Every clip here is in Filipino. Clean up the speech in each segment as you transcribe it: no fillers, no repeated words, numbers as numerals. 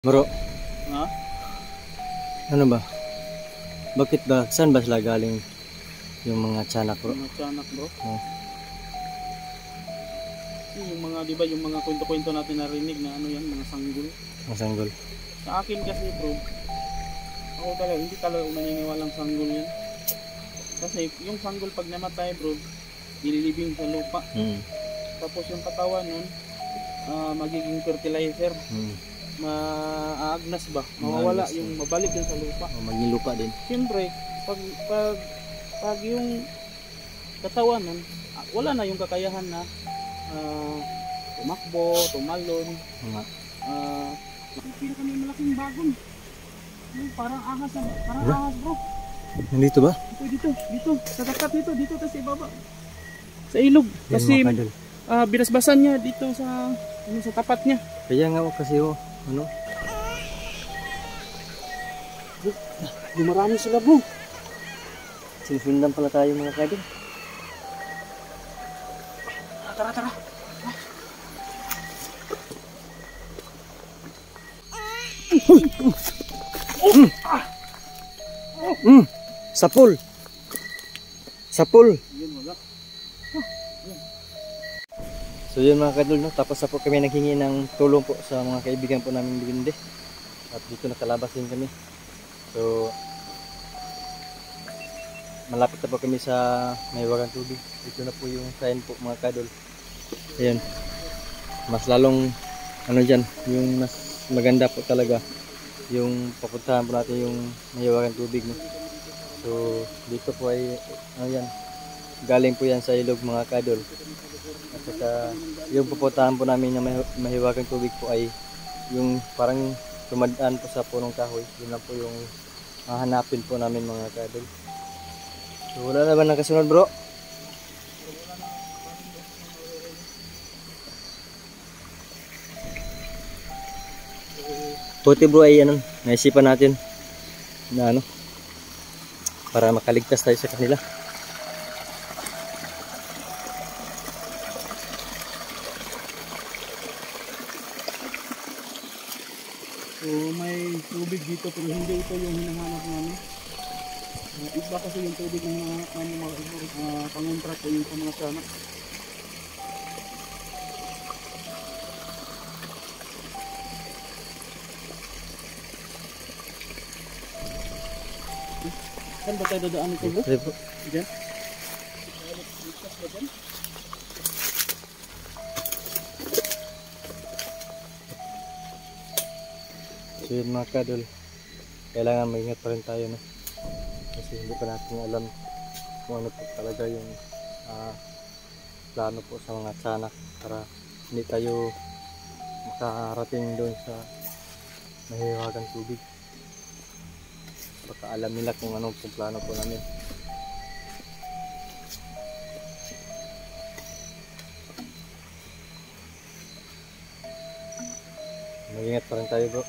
Bro, Ha? ano ba? Bakit ba? Saan ba sila galing yung mga tiyanak bro? Mga tiyanak bro. Oh, Yung mga, di ba, yung mga kwento-kwento natin narinig na ano yan, mga sanggol. ang sanggol. Sa akin kasi bro, ako talaga, hindi talaga ako naniniwalang sanggol yan. Kasi yung sanggol pag namatay bro, nililibing sa lupa. Tapos yung katawan nun, magiging fertilizer. Maagnas ba? Mawawala Maagnas, yung mabalik yun sa lupa. Oh, maging lupa din. Siyempre, pag yung katawan nun, wala na yung kakayahan na tumakbo, tumalon. Mga, May malaking bagon. Parang ahas na, parang ahas bro. nandito ba? Dito, sa tapat nito, dito sa ibaba. Sa ilog. Yan, Kasi mga kadol. binasbasan niya dito sa sa tapat niya. Kaya nga kasi ano? Marami sila bro. Sinusundan pala tayo mga kadol. Tara. Sapul! Sapul! Yun, wala. So yun mga kadol, no? Tapos na po kami naghingi ng tulong po sa mga kaibigan po namin Biginde. At dito nakalabas din kami. So malapit na po kami sa Mahiwagang Tubig. Dito na po yung sign po mga kadol. Ayan. Mas lalong ano dyan, yung mas maganda po talaga yung papuntahan po natin yung Mahiwagang Tubig, no? So dito po ay ano yan, galing po yan sa ilog mga kadol. At saka yung pupuntahan po namin na Mahiwagang Tubig po ay yung parang tumadaan po sa punong kahoy. Yun lang po yung hahanapin po namin mga kadol. So wala na ba nakasunod bro? Puti bro ay ano, naisipan natin na ano, para makaligtas tayo sa kanila. So may tubig dito pero hindi ito yung hinahanap namin. Iba kasi yung tubig ng mga pangontra ko yung mga tiyanak. Saan ba tayo dadaan ito bro? Diyan? Ligtas ba dyan? So yun mga kadol, kailangan maingat pa rin tayo, no? Kasi hindi pa natin alam kung ano po talaga yung plano po sa mga tiyanak para hindi tayo makarating doon sa Mahiwagang Tubig. Baka alam nila kung anong plano po namin. Mag-ingat pa rin tayo bro.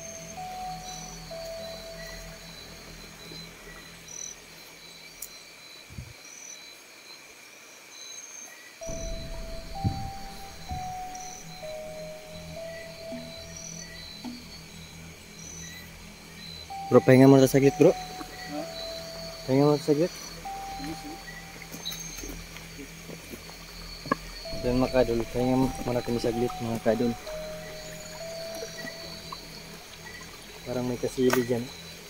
Bro, pahinga muna saglit bro. Pahinga muna saglit. Yan mga kadol, pahinga muna kami saglit mga kadol. Parang may kasili dyan.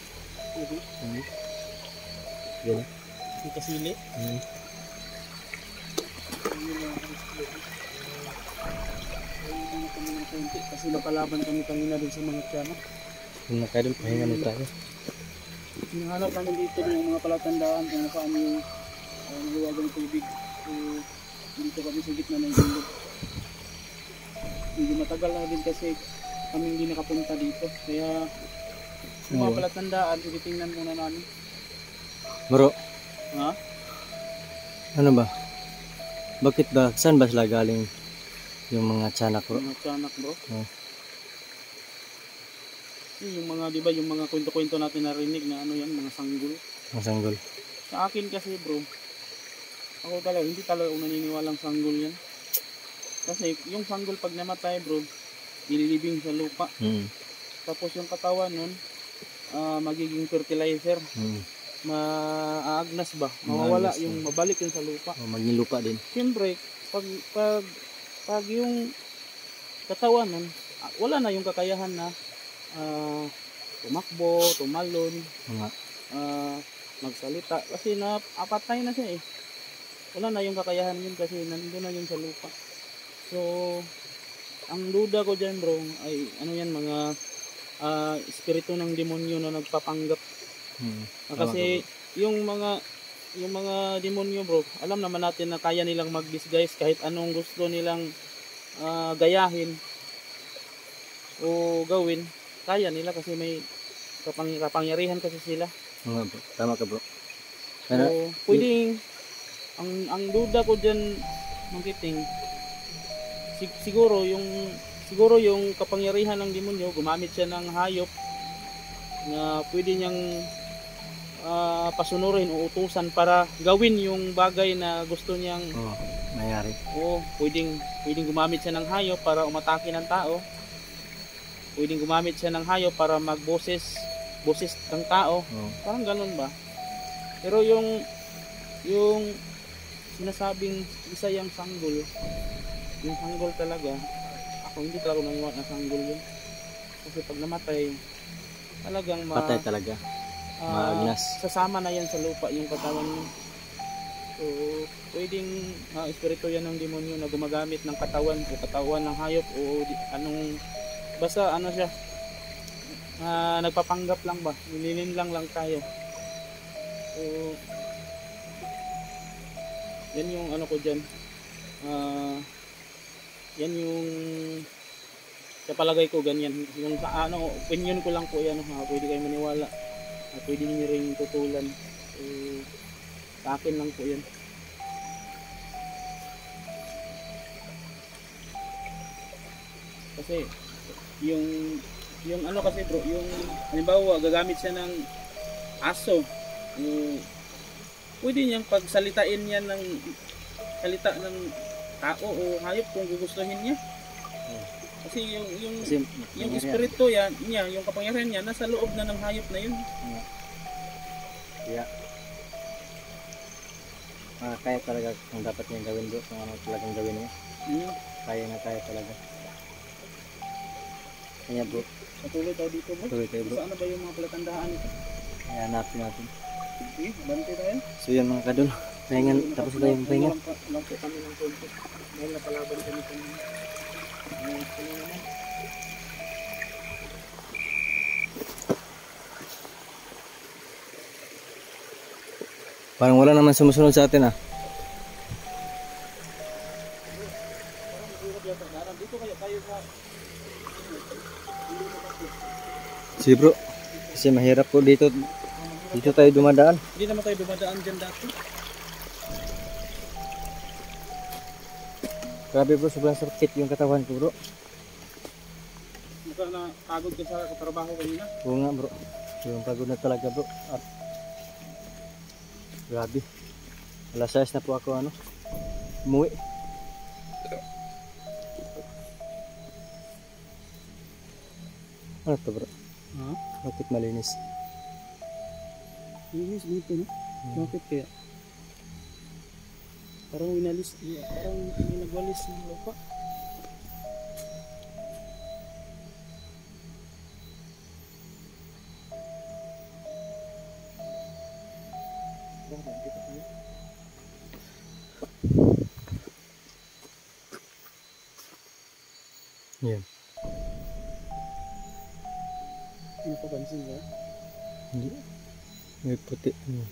Yan. May kasili. Kasi napalaban kami kanina dun sa mga tiyanak. Yan mga kadol, pahinga muna tayo. Hinahanap namin dito yung mga palatandaan kung saan yung Mahiwagang Tubig. So, dito kami sa gitna ng ilog. Hindi matagal na din kasi kami hindi nakapunta dito. Kaya yung mga palatandaan, tinitingnan muna namin. Bro, Ha? ano ba? Bakit ba? Saan ba sila galing yung mga tiyanak bro? Mga tiyanak bro. Oh. Yung mga, di ba, yung mga kwento-kwento natin narinig na ano yan, mga sanggol. Ang sanggol. Sa akin kasi bro, ako talaga, hindi talaga ako naniniwalang sanggol yan. Kasi yung sanggol pag namatay bro, nililibing sa lupa. Tapos yung katawan nun, magiging fertilizer. Maagnas ba? Mawawala Maagnas, yung mabalik yun sa lupa. Maging lupa din. Siyempre, pag yung katawan nun, wala na yung kakayahan na tumakbo, tumalon, magsalita. Kasi apatay na siya eh. Wala na yung kakayahan yun kasi nandun na yun sa lupa. So, ang duda ko dyan bro, ay ano yan, mga espiritu ng demonyo na nagpapanggap. Kasi yung mga demonyo bro, alam naman natin na kaya nilang mag-disguise kahit anong gusto nilang gayahin o gawin, kaya nila kasi may kapangyarihan kasi sila. Bro. Tama ka bro. So, pwedeng ang duda ko diyan Mangkiting, siguro yung kapangyarihan ng demonyo, gumamit siya ng hayop na pwede niyang pasunurin o utusan para gawin yung bagay na gusto niyang mayari. O pwedeng gumamit siya ng hayop para umatake ng tao. Pwedeng gumamit siya ng hayop para magboses ng tao. Parang ganun ba? Pero yung sinasabing isa yung sanggol, yung sanggol talaga, ako hindi talaga naniniwala na sanggol yun. Kasi pag namatay, talagang patay talaga. Maagnas. Sasama na yan sa lupa yung katawan mo. So, pwedeng espiritu yan ng demonyo na gumagamit ng katawan o katawan ng hayop o basta ano siya, nagpapanggap lang ba, nililinlang lang tayo. So, yan yung ano ko dyan, yan yung sa palagay ko ganyan, yung sa opinion ko lang po yan, pwede kayo maniwala, pwede niyo rin tutulan. So, sa akin lang po yan. Kasi yung ano kasi bro, yung halimbawa gagamit siya ng aso, pwede niyang pagsalitain yan ng salita ng tao o hayop kung gugustuhin niya. Kasi yung espiritu niya, yung kapangyarihan niya nasa loob na ng hayop na yun. Yeah. Kaya talaga kung dapat niyang gawin bro, kung ano talagang gawin niya. Kaya talaga. Kaya bro, patuloy tayo dito bro. Patuloy tayo bro. Saan na ba yung mga palatandaan ito? Kaya hanapin natin. Sige, bantay tayo. So yun mga kadol, pahingan, tapos na yung pahinga. Lang po kami ng konti. Dahil napalaban kami kanina. Naman. Parang wala naman sumusunod sa atin Dito kayo sa Si bro, kasi mahirap po dito tayo dumadaan. Hindi naman tayo dumadaan dyan dati. Grabe bro, sobrang sakit yung katawan ko bro. Mukha na pagod ka sa trabaho kanina. Oo nga bro, yung pagod na talaga bro. At grabe, alas 6 na po ako umuwi. Ano to bro? Bakit malinis? Linis dito no? Bakit kaya? Parang may nagwalis ng lupa. Bakit dito tayo? Yan. Napapansin ka? Hindi. May puti.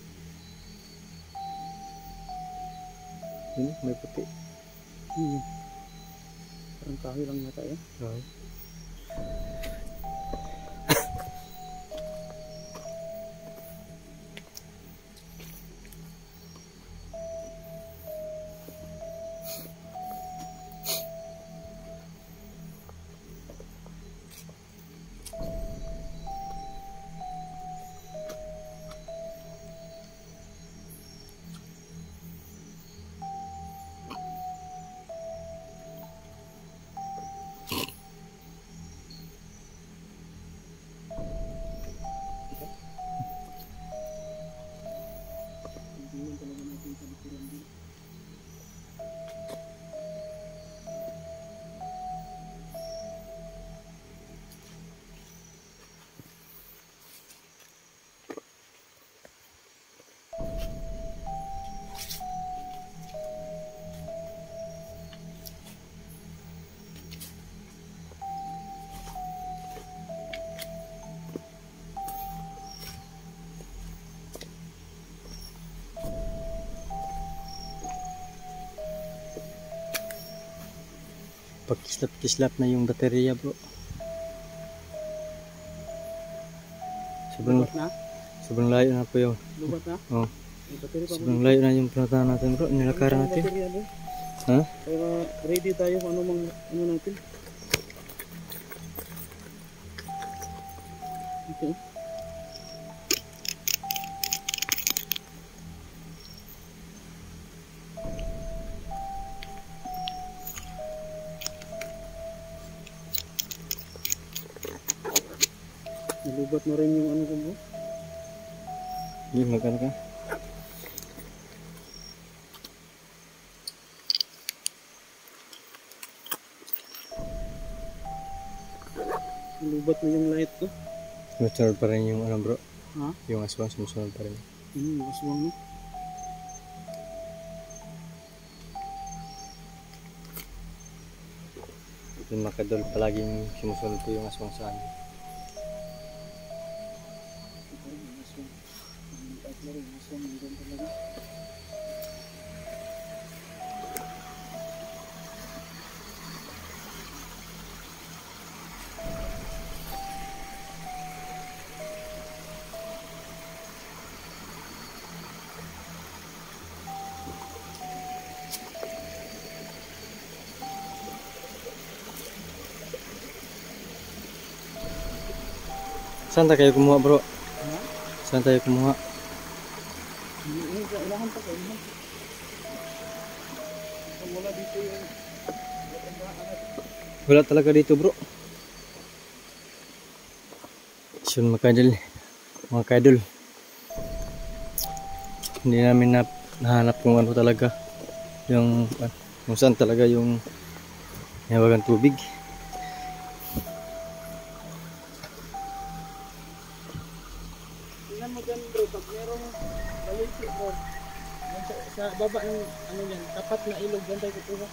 Yun, may puti. Parang kahoy lang yata eh. Oo. Nagpakislap-kislap na yung baterya bro. Sobrang, Lubat na? sobrang layo na po yun. Lubat na? Oh. May battery pa Sobrang layo na yung pinuntahan natin bro. Nilakaran natin. Baterya, bro. Ha? Para ready tayo kung ano natin. Okay. Nalubat na rin yung ano ko bro. Hindi, magkano ka? Nalubat na yung light ko. Sumusunod pa rin yung ano bro. Ha? Yung aswang sumusunod pa rin. Aswang no? Yung mga kadol palaging sumusunod po yung aswang sa amin. Saan tayo kumuha bro? Ha? Saan tayo kumuha? Ilahan pa kayo. Wala dito yung... Wala talaga dito bro. So mga kadol. Hindi namin nahanap kung ano talaga. Yung saan talaga yung hiwagang tubig. Tingnan mo dyan bro, pag merong baliti bro, sa baba ng ano yan, tapat na ilog, dyan tayo kukuha.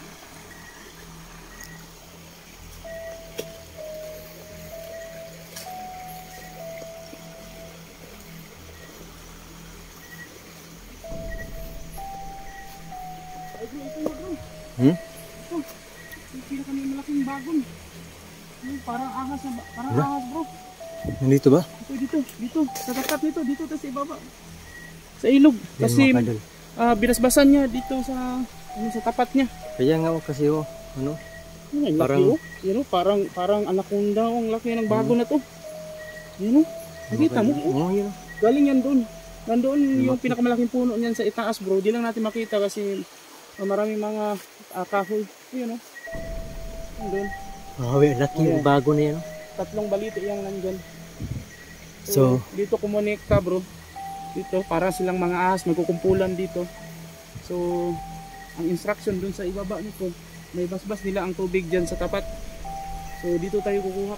Ay bro, ito na bro. Ito, yung pinakami malaking bagon. Yung parang ahas na parang ahas bro. Nandito ba? Dito, sa tapat nito, dito tayo sa ibaba. Sa ilog. Yan, Kasi mga kadol. binasbasan niya dito sa sa tapat niya. Kaya nga kasi ano? Parang parang anaconda, ang laki ng bago na to. Yun oh. Nakita mo? Oo, yun. Galing yan doon. Nandoon yung pinakamalaking puno niyan sa itaas, bro. Di lang natin makita kasi maraming mga kahoy. Yun oh. Nandoon. Laki yung bago na yan. Tatlong baliti yung nandyan. So, dito kumonikta bro. Dito para silang mga ahas magkukumpulan dito. So ang instruction dun sa ibaba nito, may basbas nila ang tubig dyan sa tapat. So dito tayo kukuha.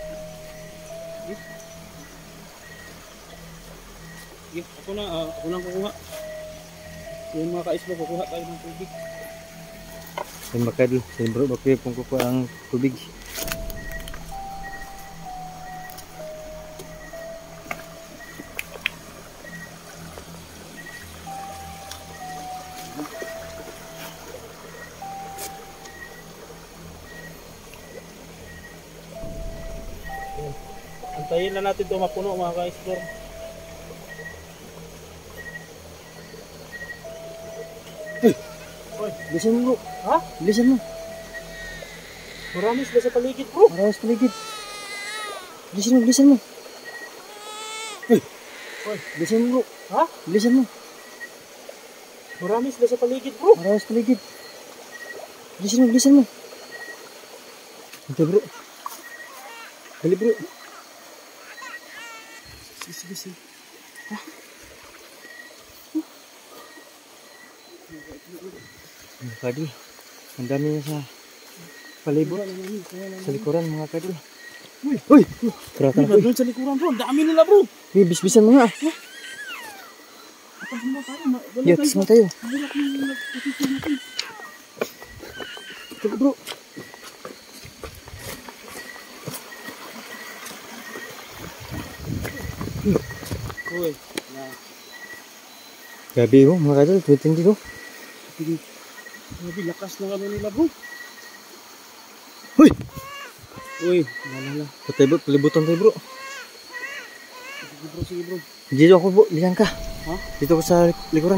Ako na kukuha. Yung mga ka-islo, kukuha tayo ng tubig. yung mga kadol, bro, bakit kung kukuha ang tubig. Antayin na natin ito mapuno mga ka-explore. Bilisan mo bro. Ha? Bilisan mo. Marami sila sa paligid bro. Marami sa paligid. Bilisan mo, bilisan mo. Bilisan mo bro. Ha? Bilisan mo. Marami sila sa paligid bro. Marami sa paligid. Bilisan mo, bilisan mo. Ito bro. Dali bro. Sige. Mga kadol, ang dami na sa palibot. Sa likuran mga kadol. Uy! Peratan ko. Doon sa likuran bro, ang dami nila bro. Bisbisan mo nga. Atas mo tayo. Yatas mo tayo. Ito bro. Uy. Gabi mo mga kadol, tuwintindi ko. Grabe, lakas ng ano nila bro. Uy! Uy, malala. Patay bro, palibutan tayo bro. Sige bro. Dito ako bro, diyan ka. Ha? Dito ako sa likuran.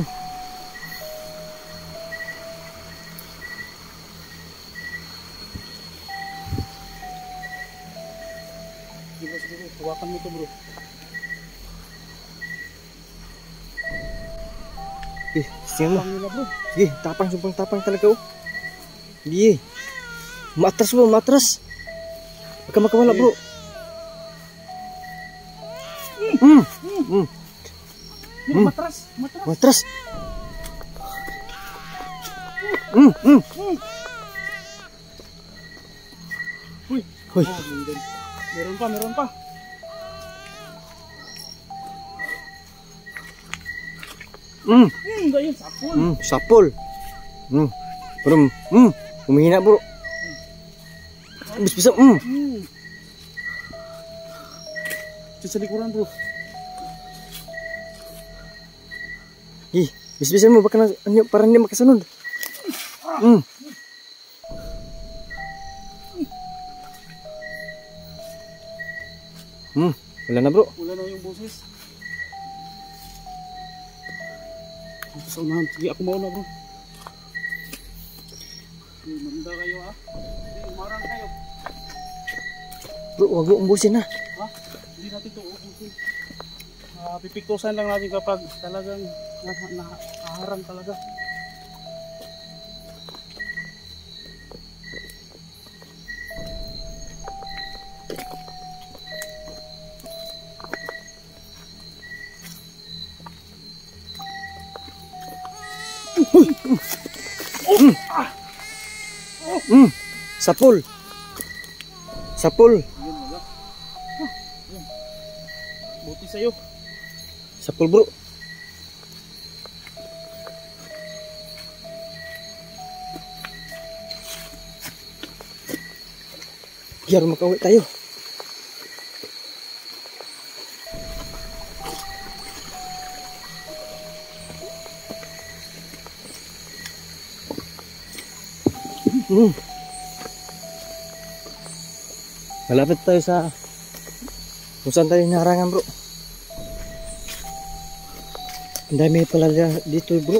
Sige bro. Hawakan mo to bro. Sige mo. Hawakan nila bro. Sige, tapang, sumpang tapang talaga oh. Sige. Matras bro, matras. Huwag ka makawala bro. Matras. Matras. Uy. Uy. Oh, meron pa. Ayun, sapon. Sapol. Bro, humihina bro. Bisa. Ito sa likuran bro. Bisa mo baka parang hindi makasunod. Wala na bro. Wala na yung boses. Sa unahan. Sige, ako mauna bro. Maganda kayo ha. Sige, umarang kayo. Bro, wag mo umbusin na. Ha? Hindi natin ito ubusin. Pipiktusan lang natin kapag talagang nakaharang talaga. Sapol. Ayun, wala. Buti sa'yo. Sapol bro. Biar makauwi tayo. Malapit tayo sa kung saan tayo naharangan bro. Ang dami pala dito bro.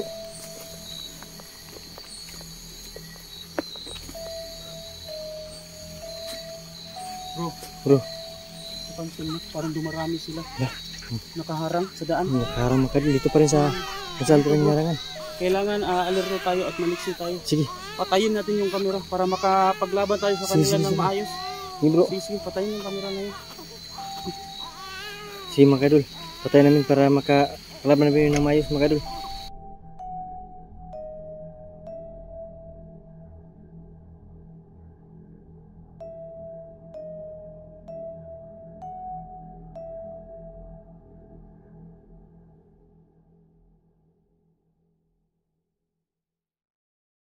Bro. Pansin mo, parang dumarami sila. Yeah. Nakaharang sa daan. Nakaharang makadil dito pa rin sa kung saan tayo naharangan. Kailangan alerto tayo at maniksi tayo. Sige. Patayin natin yung camera para makapaglaban tayo sa kanila ng maayos. Sige bro. Sige, patayin yung camera na yun. Sige mga kadol. Patay namin para makalaban namin ng maayos mga kadol.